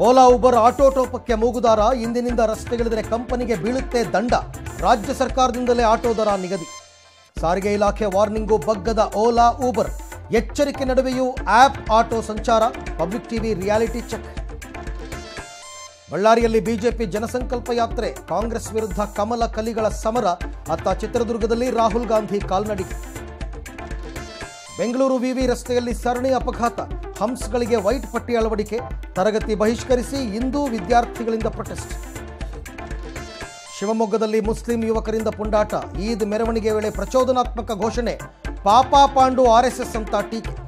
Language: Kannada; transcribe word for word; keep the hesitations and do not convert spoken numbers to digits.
ಓಲಾ ಉಬರ್ ಆಟೋಟೋಪಕ್ಕೆ ಮೂಗುದಾರ. ಇಂದಿನಿಂದ ರಸ್ತೆಗಿಳಿದರೆ ಕಂಪನಿಗೆ ಬೀಳುತ್ತೆ ದಂಡ. ರಾಜ್ಯ ಸರ್ಕಾರದಿಂದಲೇ ಆಟೋ ದರ ನಿಗದಿ. ಸಾರಿಗೆ ಇಲಾಖೆ ವಾರ್ನಿಂಗು ಬಗ್ಗದ ಓಲಾ ಉಬರ್. ಎಚ್ಚರಿಕೆ ನಡುವೆಯೂ ಆಪ್ ಆಟೋ ಸಂಚಾರ. Public TV reality check. ಬಳ್ಳಾರಿಯಲ್ಲಿ ಬಿಜೆಪಿ ಜನಸಂಕಲ್ಪ ಯಾತ್ರೆ. ಕಾಂಗ್ರೆಸ್ ವಿರುದ್ಧ ಕಮಲ ಕಲಿಗಳ ಸಮರ. ಅತ್ತ ಚಿತ್ರದುರ್ಗದಲ್ಲಿ ರಾಹುಲ್ ಗಾಂಧಿ ಕಾಲ್ನಡಿಗೆ. ಬೆಂಗಳೂರು ವಿವಿ ರಸ್ತೆಯಲ್ಲಿ ಸರಣಿ ಅಪಘಾತ. ಹಂಪ್ಸ್ಗಳಿಗೆ ವೈಟ್ ಪಟ್ಟಿ ಅಳವಡಿಕೆ. ತರಗತಿ ಬಹಿಷ್ಕರಿಸಿ ಇಂದು ವಿದ್ಯಾರ್ಥಿಗಳಿಂದ ಪ್ರೊಟೆಸ್ಟ್. ಶಿವಮೊಗ್ಗದಲ್ಲಿ ಮುಸ್ಲಿಂ ಯುವಕರಿಂದ ಪುಂಡಾಟ. ಈದ್ ಮೆರವಣಿಗೆ ವೇಳೆ ಪ್ರಚೋದನಾತ್ಮಕ ಘೋಷಣೆ. ಪಾಪಾ ಪಾಂಡು ಆರ್ಎಸ್ಎಸ್ ಅಂತ ಟೀಕೆ.